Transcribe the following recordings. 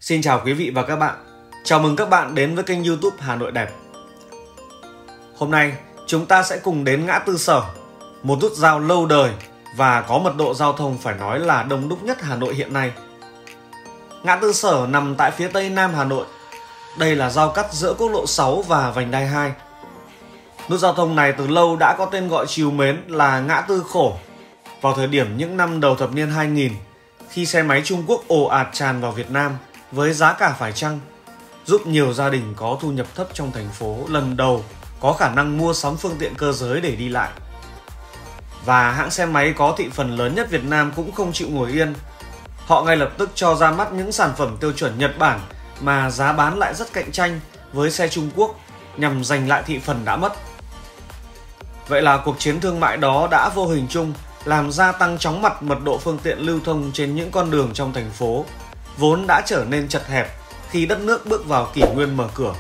Xin chào quý vị và các bạn. Chào mừng các bạn đến với kênh YouTube Hà Nội Đẹp. Hôm nay chúng ta sẽ cùng đến ngã tư Sở, một nút giao lâu đời và có mật độ giao thông phải nói là đông đúc nhất Hà Nội hiện nay. Ngã tư Sở nằm tại phía tây nam Hà Nội. Đây là giao cắt giữa quốc lộ 6 và vành đai 2. Nút giao thông này từ lâu đã có tên gọi trìu mến là ngã tư khổ. Vào thời điểm những năm đầu thập niên 2000, khi xe máy Trung Quốc ồ ạt tràn vào Việt Nam với giá cả phải chăng, giúp nhiều gia đình có thu nhập thấp trong thành phố lần đầu có khả năng mua sắm phương tiện cơ giới để đi lại. Và hãng xe máy có thị phần lớn nhất Việt Nam cũng không chịu ngồi yên. Họ ngay lập tức cho ra mắt những sản phẩm tiêu chuẩn Nhật Bản mà giá bán lại rất cạnh tranh với xe Trung Quốc nhằm giành lại thị phần đã mất. Vậy là cuộc chiến thương mại đó đã vô hình chung làm gia tăng chóng mặt mật độ phương tiện lưu thông trên những con đường trong thành phố, vốn đã trở nên chật hẹp khi đất nước bước vào kỷ nguyên mở cửa.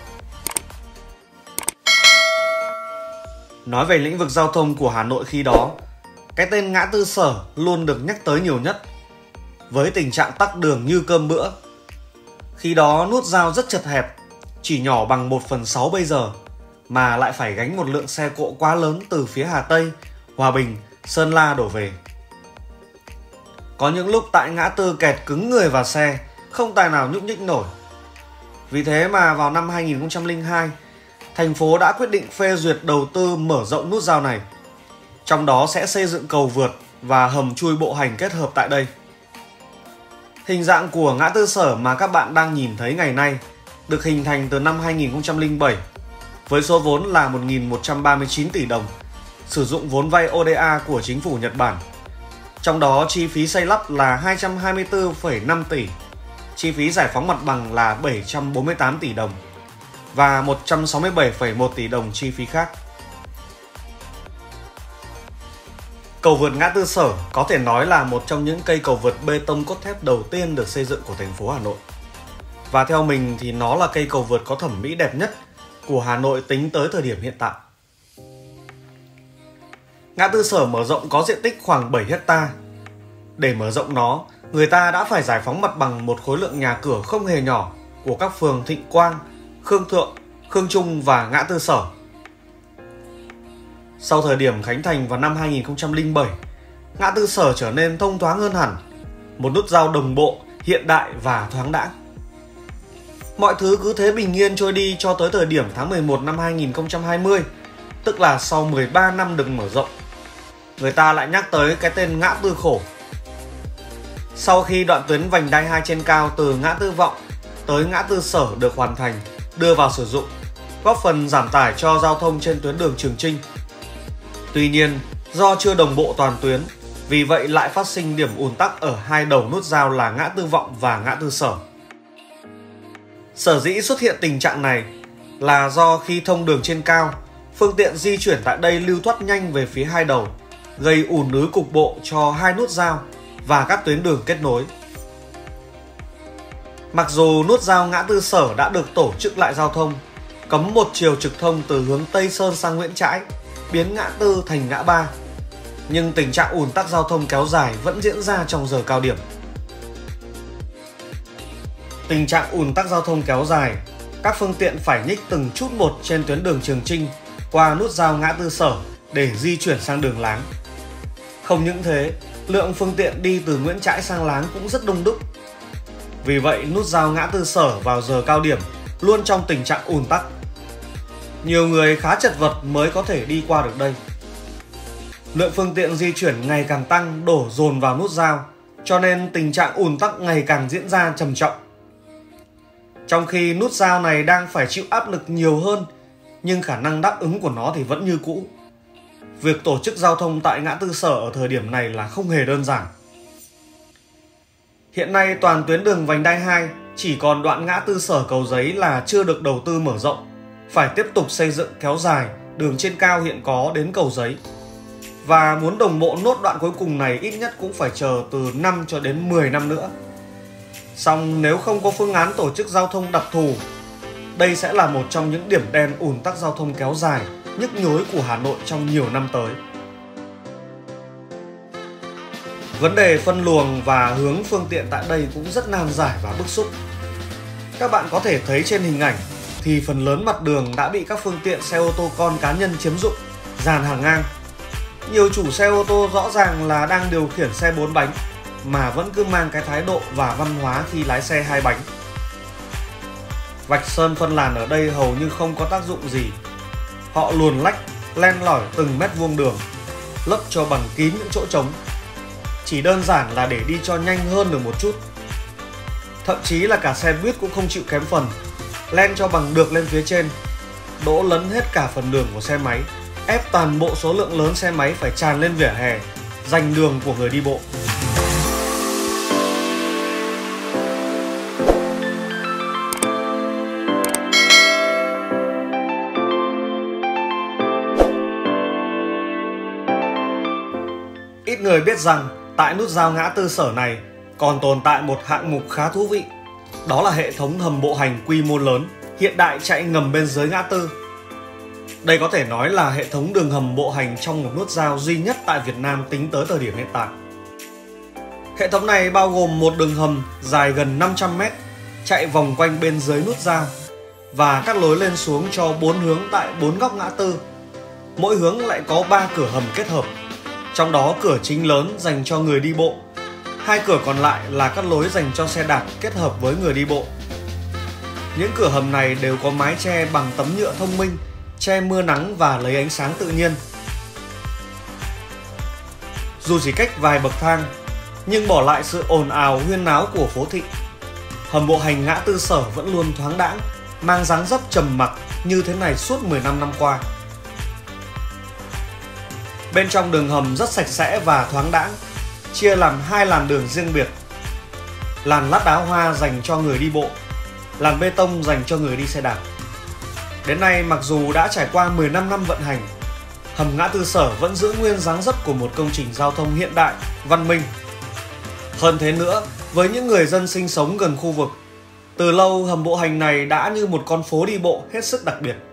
Nói về lĩnh vực giao thông của Hà Nội khi đó, cái tên ngã tư Sở luôn được nhắc tới nhiều nhất, với tình trạng tắc đường như cơm bữa. Khi đó nút giao rất chật hẹp, chỉ nhỏ bằng 1/6 bây giờ, mà lại phải gánh một lượng xe cộ quá lớn từ phía Hà Tây, Hòa Bình, Sơn La đổ về. Có những lúc tại ngã tư kẹt cứng người và xe, không tài nào nhúc nhích nổi. Vì thế mà vào năm 2002, thành phố đã quyết định phê duyệt đầu tư mở rộng nút giao này. Trong đó sẽ xây dựng cầu vượt và hầm chui bộ hành kết hợp tại đây. Hình dạng của ngã tư Sở mà các bạn đang nhìn thấy ngày nay được hình thành từ năm 2007 với số vốn là 1.139 tỷ đồng, sử dụng vốn vay ODA của chính phủ Nhật Bản. Trong đó chi phí xây lắp là 224,5 tỷ, chi phí giải phóng mặt bằng là 748 tỷ đồng và 167,1 tỷ đồng chi phí khác. Cầu vượt ngã tư Sở có thể nói là một trong những cây cầu vượt bê tông cốt thép đầu tiên được xây dựng của thành phố Hà Nội. Và theo mình thì nó là cây cầu vượt có thẩm mỹ đẹp nhất của Hà Nội tính tới thời điểm hiện tại. Ngã tư Sở mở rộng có diện tích khoảng 7 ha. Để mở rộng nó, người ta đã phải giải phóng mặt bằng một khối lượng nhà cửa không hề nhỏ của các phường Thịnh Quang, Khương Thượng, Khương Trung và ngã tư Sở. Sau thời điểm khánh thành vào năm 2007, ngã tư Sở trở nên thông thoáng hơn hẳn, một nút giao đồng bộ, hiện đại và thoáng đãng. Mọi thứ cứ thế bình yên trôi đi cho tới thời điểm tháng 11 năm 2020, tức là sau 13 năm được mở rộng. Người ta lại nhắc tới cái tên ngã tư khổ. Sau khi đoạn tuyến vành đai 2 trên cao từ ngã tư Vọng tới ngã tư Sở được hoàn thành, đưa vào sử dụng, góp phần giảm tải cho giao thông trên tuyến đường Trường Chinh. Tuy nhiên, do chưa đồng bộ toàn tuyến, vì vậy lại phát sinh điểm ùn tắc ở hai đầu nút giao là ngã tư Vọng và ngã tư Sở. Sở dĩ xuất hiện tình trạng này là do khi thông đường trên cao, phương tiện di chuyển tại đây lưu thoát nhanh về phía hai đầu, gây ùn ứ cục bộ cho hai nút giao và các tuyến đường kết nối. Mặc dù nút giao ngã tư Sở đã được tổ chức lại giao thông, cấm một chiều trực thông từ hướng Tây Sơn sang Nguyễn Trãi, biến ngã tư thành ngã ba, nhưng tình trạng ùn tắc giao thông kéo dài vẫn diễn ra trong giờ cao điểm. Tình trạng ùn tắc giao thông kéo dài, các phương tiện phải nhích từng chút một trên tuyến đường Trường Chinh qua nút giao ngã tư Sở để di chuyển sang đường Láng. Không những thế, lượng phương tiện đi từ Nguyễn Trãi sang Láng cũng rất đông đúc. Vì vậy, nút giao ngã tư Sở vào giờ cao điểm luôn trong tình trạng ùn tắc. Nhiều người khá chật vật mới có thể đi qua được đây. Lượng phương tiện di chuyển ngày càng tăng đổ dồn vào nút giao, cho nên tình trạng ùn tắc ngày càng diễn ra trầm trọng. Trong khi nút giao này đang phải chịu áp lực nhiều hơn, nhưng khả năng đáp ứng của nó thì vẫn như cũ. Việc tổ chức giao thông tại ngã tư Sở ở thời điểm này là không hề đơn giản. Hiện nay toàn tuyến đường vành đai 2 chỉ còn đoạn ngã tư Sở Cầu Giấy là chưa được đầu tư mở rộng, phải tiếp tục xây dựng kéo dài đường trên cao hiện có đến Cầu Giấy. Và muốn đồng bộ nốt đoạn cuối cùng này ít nhất cũng phải chờ từ 5 cho đến 10 năm nữa. Song nếu không có phương án tổ chức giao thông đặc thù, đây sẽ là một trong những điểm đen ùn tắc giao thông kéo dài, nhức nhối của Hà Nội trong nhiều năm tới. Vấn đề phân luồng và hướng phương tiện tại đây cũng rất nan giải và bức xúc. Các bạn có thể thấy trên hình ảnh thì phần lớn mặt đường đã bị các phương tiện xe ô tô con cá nhân chiếm dụng, dàn hàng ngang. Nhiều chủ xe ô tô rõ ràng là đang điều khiển xe 4 bánh mà vẫn cứ mang cái thái độ và văn hóa khi lái xe 2 bánh. Vạch sơn phân làn ở đây hầu như không có tác dụng gì. Họ luồn lách, len lỏi từng mét vuông đường, lấp cho bằng kín những chỗ trống. Chỉ đơn giản là để đi cho nhanh hơn được một chút. Thậm chí là cả xe buýt cũng không chịu kém phần, len cho bằng được lên phía trên, đỗ lấn hết cả phần đường của xe máy, ép toàn bộ số lượng lớn xe máy phải tràn lên vỉa hè, giành đường của người đi bộ. Ít người biết rằng tại nút giao ngã tư Sở này còn tồn tại một hạng mục khá thú vị. Đó là hệ thống hầm bộ hành quy mô lớn, hiện đại chạy ngầm bên dưới ngã tư. Đây có thể nói là hệ thống đường hầm bộ hành trong một nút giao duy nhất tại Việt Nam tính tới thời điểm hiện tại. Hệ thống này bao gồm một đường hầm dài gần 500 m chạy vòng quanh bên dưới nút giao và các lối lên xuống cho 4 hướng tại 4 góc ngã tư. Mỗi hướng lại có 3 cửa hầm kết hợp, trong đó cửa chính lớn dành cho người đi bộ, 2 cửa còn lại là các lối dành cho xe đạp kết hợp với người đi bộ. Những cửa hầm này đều có mái che bằng tấm nhựa thông minh, che mưa nắng và lấy ánh sáng tự nhiên. Dù chỉ cách vài bậc thang, nhưng bỏ lại sự ồn ào huyên náo của phố thị, hầm bộ hành ngã tư Sở vẫn luôn thoáng đãng, mang dáng dấp trầm mặc như thế này suốt 15 năm qua. Bên trong đường hầm rất sạch sẽ và thoáng đãng, chia làm 2 làn đường riêng biệt. Làn lát đá hoa dành cho người đi bộ, làn bê tông dành cho người đi xe đạp. Đến nay mặc dù đã trải qua 15 năm vận hành, hầm ngã tư Sở vẫn giữ nguyên dáng dấp của một công trình giao thông hiện đại, văn minh. Hơn thế nữa, với những người dân sinh sống gần khu vực, từ lâu hầm bộ hành này đã như một con phố đi bộ hết sức đặc biệt.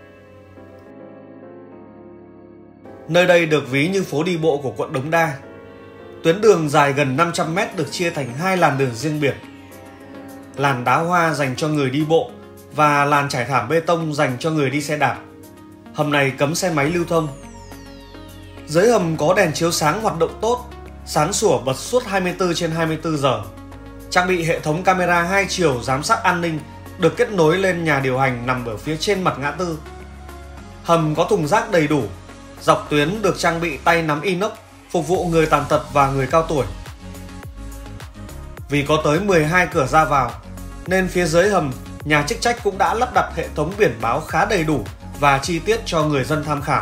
Nơi đây được ví như phố đi bộ của quận Đống Đa. Tuyến đường dài gần 500 m được chia thành 2 làn đường riêng biệt. Làn đá hoa dành cho người đi bộ và làn trải thảm bê tông dành cho người đi xe đạp. Hầm này cấm xe máy lưu thông. Dưới hầm có đèn chiếu sáng hoạt động tốt, sáng sủa bật suốt 24/24 giờ. Trang bị hệ thống camera 2 chiều giám sát an ninh được kết nối lên nhà điều hành nằm ở phía trên mặt ngã tư. Hầm có thùng rác đầy đủ. Dọc tuyến được trang bị tay nắm inox phục vụ người tàn tật và người cao tuổi. Vì có tới 12 cửa ra vào, nên phía dưới hầm, nhà chức trách cũng đã lắp đặt hệ thống biển báo khá đầy đủ và chi tiết cho người dân tham khảo.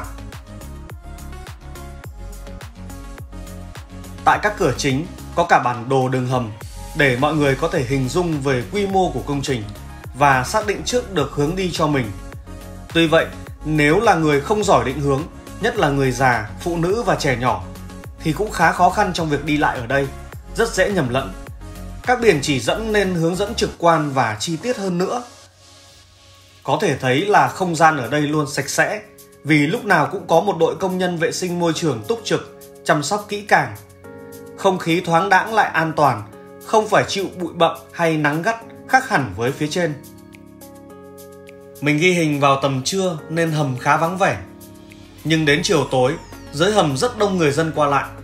Tại các cửa chính có cả bản đồ đường hầm để mọi người có thể hình dung về quy mô của công trình và xác định trước được hướng đi cho mình. Tuy vậy, nếu là người không giỏi định hướng, nhất là người già, phụ nữ và trẻ nhỏ, thì cũng khá khó khăn trong việc đi lại ở đây, rất dễ nhầm lẫn. Các biển chỉ dẫn nên hướng dẫn trực quan và chi tiết hơn nữa. Có thể thấy là không gian ở đây luôn sạch sẽ, vì lúc nào cũng có một đội công nhân vệ sinh môi trường túc trực, chăm sóc kỹ càng. Không khí thoáng đãng lại an toàn, không phải chịu bụi bặm hay nắng gắt khác hẳn với phía trên. Mình ghi hình vào tầm trưa nên hầm khá vắng vẻ. Nhưng đến chiều tối, dưới hầm rất đông người dân qua lại.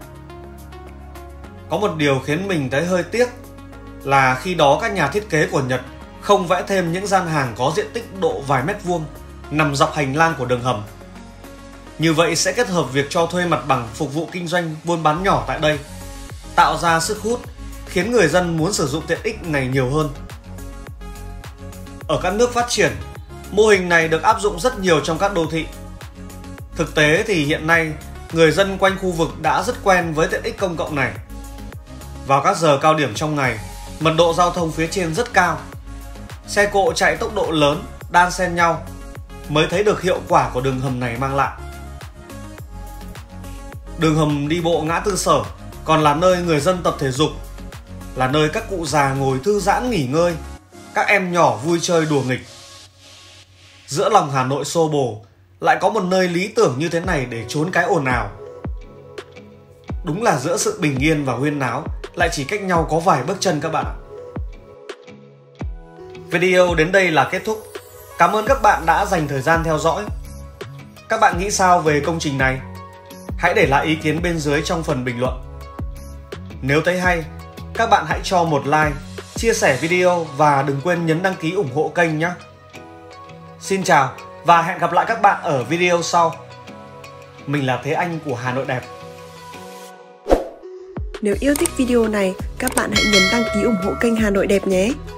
Có một điều khiến mình thấy hơi tiếc là khi đó các nhà thiết kế của Nhật không vẽ thêm những gian hàng có diện tích độ vài mét vuông nằm dọc hành lang của đường hầm. Như vậy sẽ kết hợp việc cho thuê mặt bằng phục vụ kinh doanh buôn bán nhỏ tại đây, tạo ra sức hút khiến người dân muốn sử dụng tiện ích này nhiều hơn. Ở các nước phát triển, mô hình này được áp dụng rất nhiều trong các đô thị. Thực tế thì hiện nay, người dân quanh khu vực đã rất quen với tiện ích công cộng này. Vào các giờ cao điểm trong ngày, mật độ giao thông phía trên rất cao. Xe cộ chạy tốc độ lớn, đan xen nhau, mới thấy được hiệu quả của đường hầm này mang lại. Đường hầm đi bộ ngã tư Sở còn là nơi người dân tập thể dục, là nơi các cụ già ngồi thư giãn nghỉ ngơi, các em nhỏ vui chơi đùa nghịch. Giữa lòng Hà Nội xô bồ, lại có một nơi lý tưởng như thế này để trốn cái ồn ào. Đúng là giữa sự bình yên và huyên náo lại chỉ cách nhau có vài bước chân các bạn ạ. Video đến đây là kết thúc. Cảm ơn các bạn đã dành thời gian theo dõi. Các bạn nghĩ sao về công trình này? Hãy để lại ý kiến bên dưới trong phần bình luận. Nếu thấy hay, các bạn hãy cho một like, chia sẻ video và đừng quên nhấn đăng ký ủng hộ kênh nhé. Xin chào và hẹn gặp lại các bạn ở video sau. Mình là Thế Anh của Hà Nội Đẹp. Nếu yêu thích video này, các bạn hãy nhấn đăng ký ủng hộ kênh Hà Nội Đẹp nhé.